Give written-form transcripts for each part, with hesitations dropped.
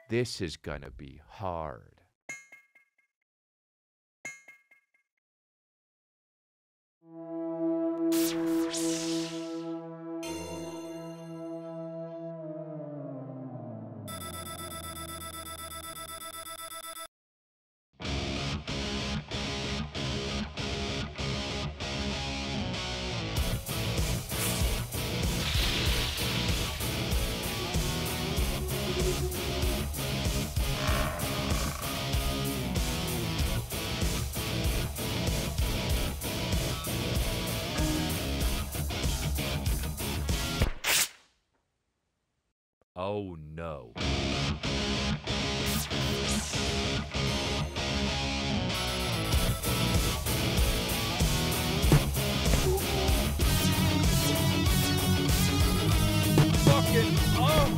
This is gonna be hard. Oh no. Fucking oh.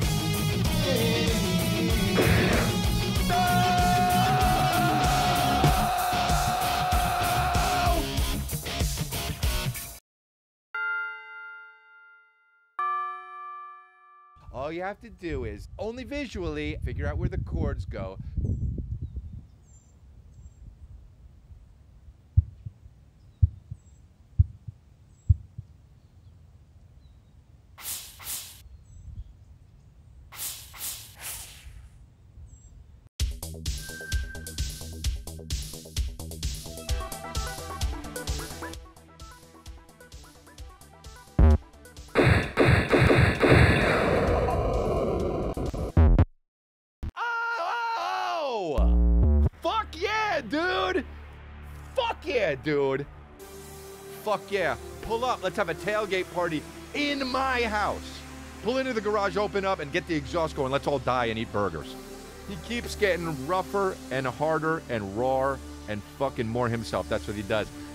All you have to do is, only visually, figure out where the chords go. Fuck yeah, dude! Fuck yeah, dude! Fuck yeah. Pull up. Let's have a tailgate party in my house. Pull into the garage, open up, and get the exhaust going. Let's all die and eat burgers. He keeps getting rougher and harder and rawer and fucking more himself. That's what he does.